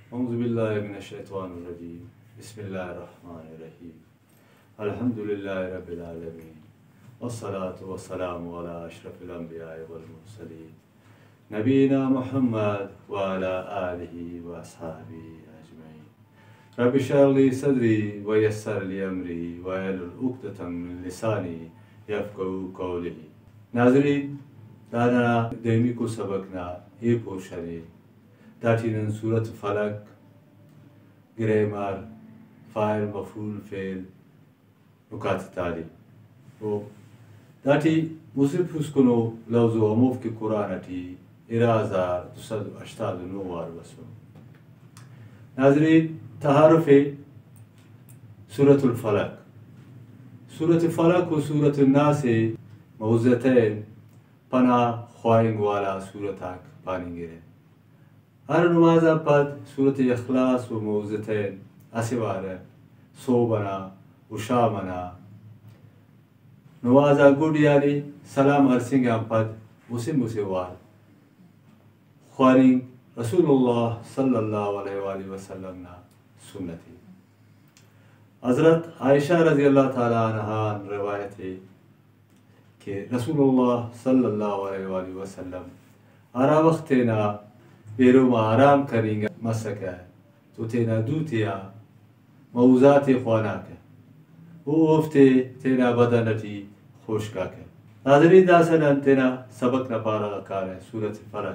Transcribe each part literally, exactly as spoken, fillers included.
औज़ुबिल्लाहि मिनश्शैतानिर्रजीम बिस्मिल्लाहिर्रहमानिर्रहीम अल्हम्दुलिल्लाहि रब्बिल आलमीन वस्सलातु वस्सलामु अला अशरफिल अंबिया'i वल मुरसलीन नबीना मुहम्मद व अला आलिहि व अस्हाबिहि अजमईन रब्बि इश्रह ली सदरी व यस्सिर ली अमरी वहलुल उक़दतम मिन लिसानी यफ़क़हू क़ौली। नाज़रीन, दाना देमी को सबक ना ए पोशरे दाटिनन सूरत फलक ग्रामर फ़ाइल मफ़ूल फ़ेल नुकात ताली ओ दाटी मुसिफ उसकुनो लफ्ज़ो अमूफ के कुरान अटी इराज़ार दुसद अश्ताद नो वार बसो। नाज़रीन, तहारुफ़ सूरतुल फलक सूरत फलक व सूरत नास मौज़तैन पना ख्वाइंग वाला सूरताक पानिंगे हर नमाज़ा पद सूरत इखलास व मौज़तैन असिवार सो बना उशा मना नवाज़ा गुड यानी सलाम अरसिंग पद मुसे मुसे वार ख्वारिंग रसूलुल्लाह सल्लल्लाहु अलैहि वसल्लम ना सुन्नती। हज़रत आयशा रज़ी अल्लाह ताला अन्हा रवायत है कि रसूलुल्लाह सल्लल्लाहु अलैहि वसल्लम आरा वक्त ना बेरो में आराम करेंगे मसका तो तेना दूतिया मौज़ात ख्वाना के वो उफ्ते तेना बदनती खुश का के। नाज़रीन, दासन तेना सबक न पारा कार है सूरत फलक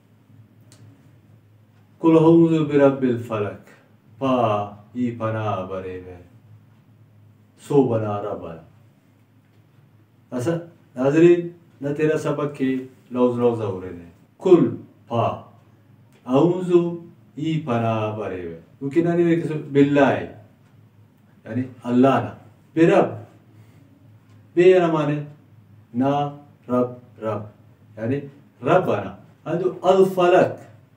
कुल औज़ु बिरब्बिल फलक पा ई पना बरे वे सो बना रबना। ऐसा नाज़रीन न तेरा सबक की लौज़ लौज़ हो रहे हैं कुल पा औज़ु ई पना बरे वे क्योंकि ना नहीं किसी बिल्ला है यानी अल्लाह ना बिरब बे ना माने ना रब रब यानी रब बना अदु अल फलक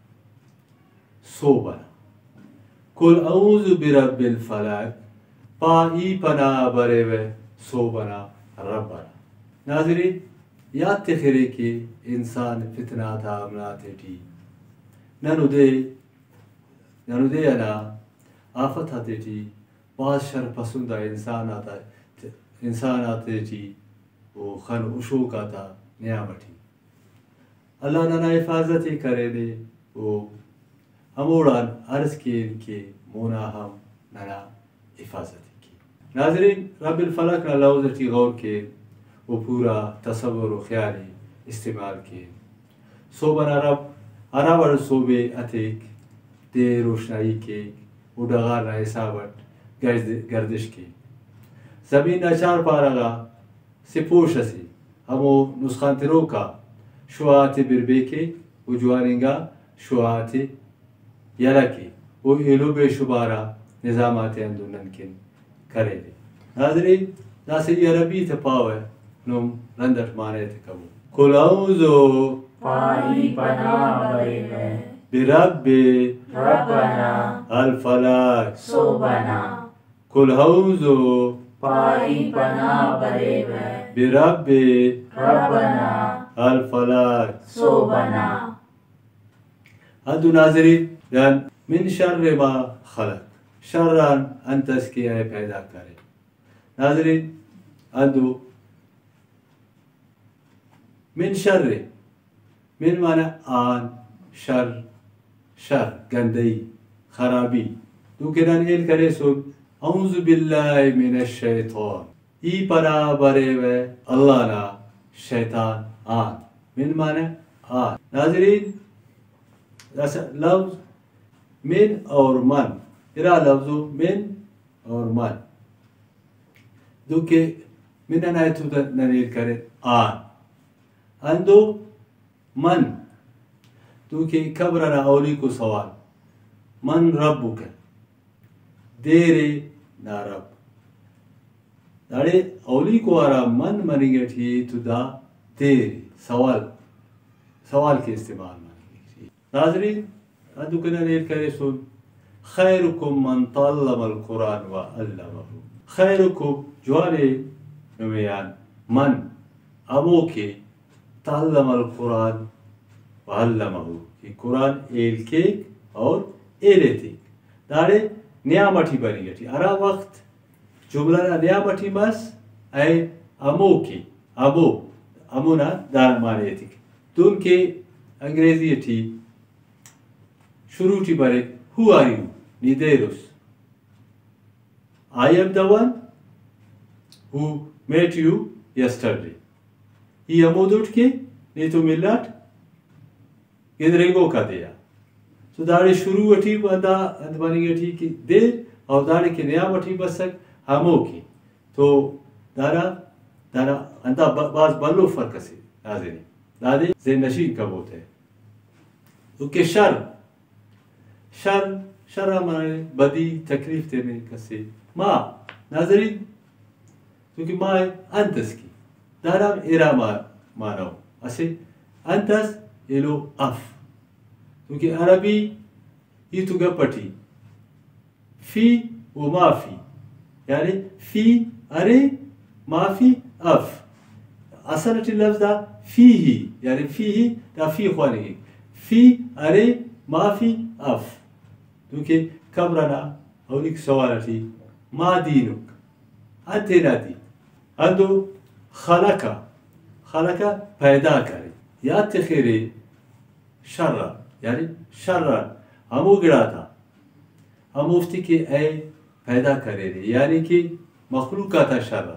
सो बना कुल औज़ु बिरब्बिल फलक पा ई पना बरे वे सो बना रब बना। नाज़रीन, याद तखरे कि इंसान फितना था अमना थे टी ननुदे ननुदे अना आफत आते थी बहुत शर पसंद इंसान आता इंसान आते थी वो खन उशोक आता नियामती अल्लाह ना हिफाजत ही करे दे वो हमोड़ान अर्ज के इनके मोना हम नना हिफाजत की। नाज़रीन, रब्बिल फलक ना लौज़ती गौर के वो पूरा तसव्वुर व ख्याली इस्तेमाल किए सो बना रब अरावर सोबे अतिक दे रोशनाई के उड़गार ना हिसाबट गर्दिश की ज़मीन अचार पारगा सिपोश असी हमो नुस्खान तिरो का शुआत बिरबे के उजवानिंगा शुआत यला के वो इलो बेशुबारा निज़ामात अंदुनन किन करे दे। नाज़रीन, नासे अरबी तपावे नुम रंदट माने थे कबू कुल औज़ु पाई पना बरे वे बिरब्बि रब्बना अल फलक सो बना कुल औज़ु पाई पना बरे वे बिरब्बि रब्बना अल फलक सो बना। अदु नाज़रीन यान मिन शर्रि मा खलक शर्रन अंतस की है पैदा करे। नाज़रीन, अदु मिन शर्रि मिन माना आन शर शर गंदई खराबी तो किरण एल करे सुन औज़ु बिल्लाहि मिनश शैतान ई पना बरे वे अल्लाह ना शैतान आन मिन माना आन। नाज़रीन, लफ्ज़ मिन और मन इरा लफ्ज़ो मिन और मन दुके मिन ना तो ननील करे आन अंदो मन तो के कब्र ना औली को सवाल मन रब्बुक देरे ना रब दाड़े औली को आरा मन मनिगे थी तो दा देरे सवाल सवाल के इस्तेमाल मानेंगे। नाज़रीन, अदु कना नेल करे सुन खैरुकुम मन तअल्लमल कुरान व अल्लमहु खैरुकुम जवाने नमयान मन अबो के तअल्लमल कुरान व अल्लमहु कि कुरान एल के और एलेती दारे नियामती बनी गई अरा वक्त जुमला नियामती मस ऐ अमो की अमो अमुना दार माने थी तुम के अंग्रेजी थी शुरू थी बरे who are you nideros I am the one who met you yesterday ही अमोद उठ के नहीं तो मिलाट गिदरेगो का दिया तो दारे शुरू अठी बंदा अंदमानी अठी की देर और दारे के नया अठी बसक हमो की तो दारा दारा अंदा बाज बल्लो फर्क से नाज़रीन दादे जे नशीन कब होते हैं तो के शर शर शर हमारे बदी तकलीफ देने कसे माँ नाज़रीन क्योंकि माँ अंतस की दारा इरा मार मारो असे अंतस एलो अफ क्योंकि अरबी ये तो गपटी फी व माफी यानी फी अरे माफी अफ असल लफ्ज़ दा फी ही यानी फी ही दा फी ख्वानी फी अरे माफी अफ क्योंकि कब्रना हौलिक सवाल थी मा दीनुक अंते ना दी अंदो खलका खलका पैदा करे या तखीरे शर्रा यानी शर्रा हमो गिरा था हम मुफ्ती के ऐ पैदा करे रे यानी कि मखलूका था शर्रा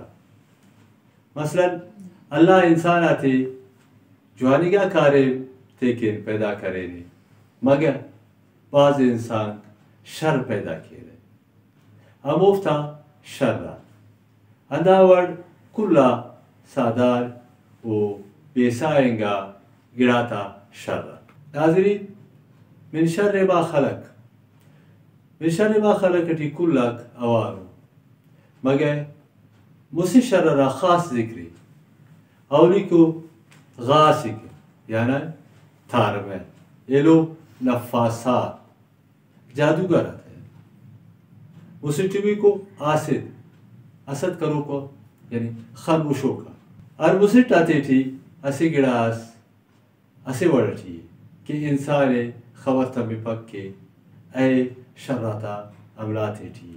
मसलन अल्लाह इंसान आते जवानिगा कारे तेकिन पैदा करे रे मगर बाज इंसान शर पैदा किए रे हम मुफ्ता शर्रा अंदावर कुल्ला सादार वो बेसाएंगा गिराता शर्रा नाज़रीन मिन शर्रि मा खलक मिन शर्रि मा खलकटी कुल्लक अवारो मगर मुसी शर्रा खास जिक्री औली को गासिक यानी थार में ये लोग नफासात जादूगर आते हैं मुसी टीवी को आसिद असद करो को यानी खामोशों का और मुसी टाते थी असी गिरास असे वड़ती कि इंसान खबर तमी पक के ऐ शर्राता अमलाते थी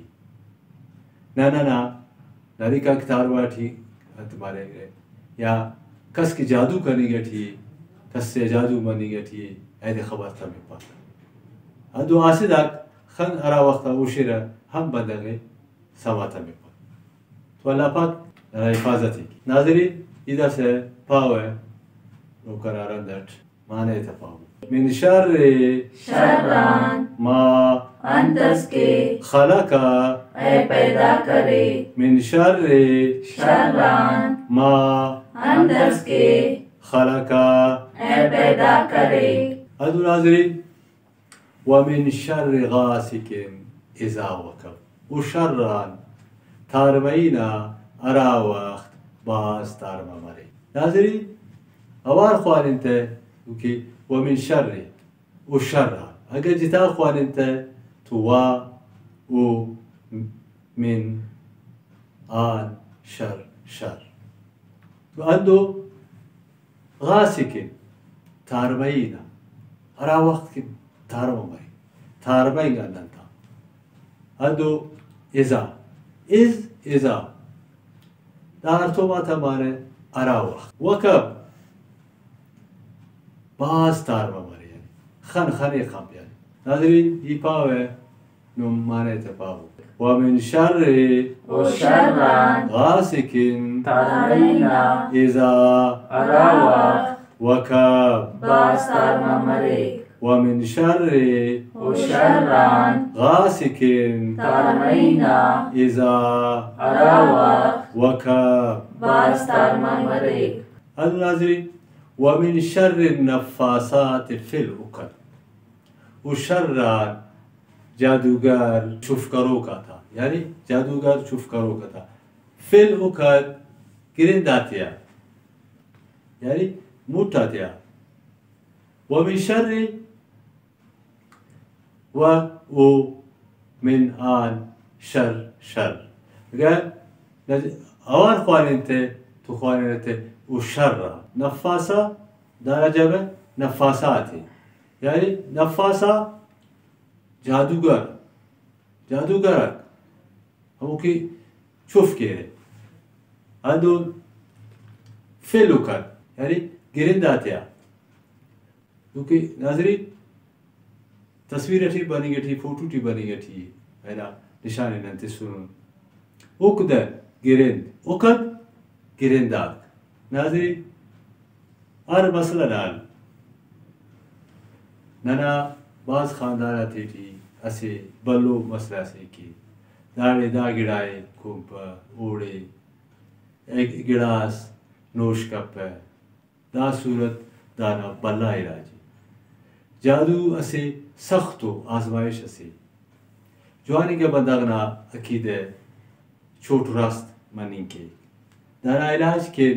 ना ना ना नारी का कितारवा थी तुम्हारे गए या कस की जादू करनी गई थी कस से जादू मनी गई थी ऐसे खबर तमी पक अदो आसिदाक खन अरा वक्त उशिर हम बंद गए सवा तमी पक तो अल्लाह पाक हिफाजत की नाज़रीन इधर से पावे वो करारन दट माने तफाव मिन शर्रि शर्रान मा अंतस के खलका ऐ पैदा करे मिन शर्रि शर्रान मा अंतस के खलका ऐ पैदा करे अदु नाज़रीन व मिन शर्रि गासिकिन इज़ा वकब व शर्रान थारमईना अरा वक्त बास तारमा मरे नाज़रीन अवार ख्वान इंत क्योंकि वमिन शर्रि व शर्रा अगर जिता ख्वान इंत तो वा व मिन आन शर शर तो अंदो गासिकिन थारमईना अरा वक्त की थारमा मरे थारमईना नंता अंदो इज़ा इज़ इज़ा दार तो माता मारे अरा वक्त वकब बास तार मारे यानी खन खने खाम यानी नाज़रीन ये पावे नुम माने ते पावो व मिन शर्रि व शर्रान गासिकिन थारमईना इज़ा अरा वक्त वकब बास तारमा मरे व मिन शर्रि व शर्रान गासिकिन थारमईना इज़ा अरा वक्त वकब बास तारमा मरे अल नाज़रीन वमिन शर्रि नफ़ासात फिल उक़द वो शर्रान जादूगर छुफकरों का था यानी जादूगर छुफकरों का था फिल उक़द गिरंदातिया यानी मुठातिया वमिन शर्रि व वो मिन आन शर शर अगर और ख्वान थे तो ख्वान थे वो शर्रा नफासा दारा जब नफासा थे यानी नफासा जादूगर जादूगर हमो की चुफ के अंदो फेलुकर यानी गिरिंदात्या क्योंकि नाजरीन तस्वीर ठी बनी गई फोटो ठी बनी गई है ना निशाने नंते सुन उकद गिरिंद उकद गिरिंदाक नाजरीन हर मसला नाल नना बाज खानदाना थी थी असे बल्लो मसला से की दाड़े दा गिड़ाए कुंप ओड़े एक गिड़ास नोश कप दा सूरत दाना बल्ला इराजी जादू असे सख्तो आजमाइश असे जवानी के बंदागना अकीदे छोट रास्त मनी के दाना इलाज के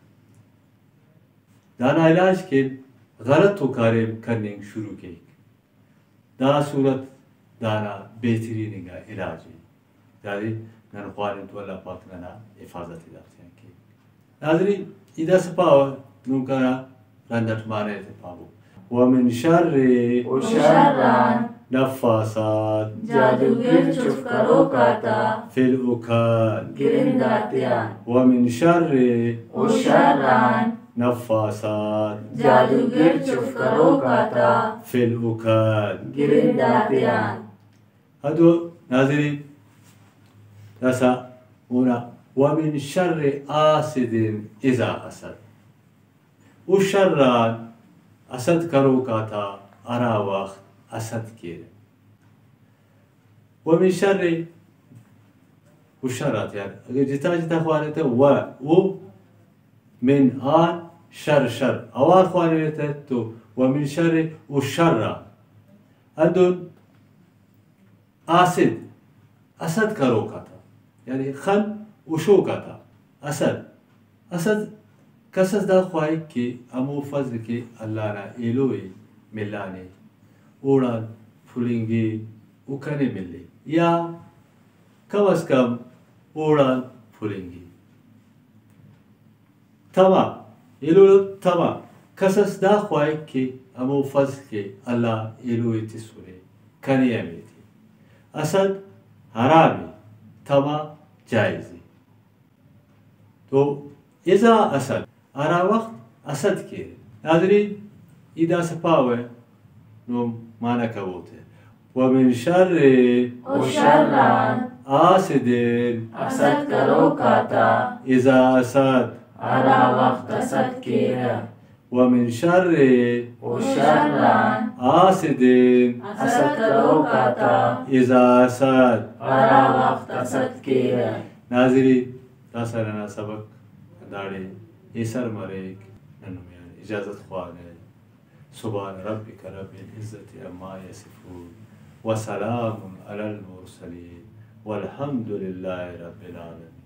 दाना इलाज के गलत तो कार्य करने शुरू के दा सूरत दाना बेहतरीन का इलाज है दादी नन ख्वालिद वाला पाक नना हिफाजत इदाफ़े के नाज़रीन इधर से पाव नुकरा रंदट मारे थे पावो वमिन शर्रे उशर्रान नफ़ासात जादूगर चुप करो काता फिल उखान गिरिंदात्यान वमिन शर्रे उशर्रान नफ़ासात जादूगर चुप करो काता फिल उखान गिरिंदात्यान هذو ناظرين رسا هنا ومن شر آسد إذا أسد وشران أسد كرو كاتا أرا وقت أسد كير ومن شر وشرات يعني أجل جتا جتا خوانته و و من آن شر شر أوار خوانته تو ومن شر وشر أدون आसिद असद का रोका था यानी खन उशो का था असद असद कसस दा ख्वाई के अमो फजल के अल्लाह ना एलोए मिलाने ओड़ा फुलेंगे उखने मिले या कम अज कम ओड़ा फुलेंगे तमा एलो तमा कसस दा ख्वाई के अमो फजल के अल्लाह एलोए तिसुरे कनिया में असद हरामी तमा जायज़ी तो इज़ा असद आरा वक्त असद के नाज़रीन इदा सपावे नो माना कबूते वमिन शर्रे उशर्रान आसिदिन असद करो काता इज़ा असद आरा वक्त असद के वमिन शर्रे उशर्रान आसिदिन असद करो काता इज़ा असद आरा वक्त असद के नाज़रीन तासरना सबक दाड़े इसर मरेक ननुमियान इजाज़त ख्वाने सुभान रब्बिक रब्बिल इज़्ज़ति अम्मा यसिफून व सलामुन अलल मुरसलीन वल्हम्दुलिल्लाहि रब्बिल आलमीन।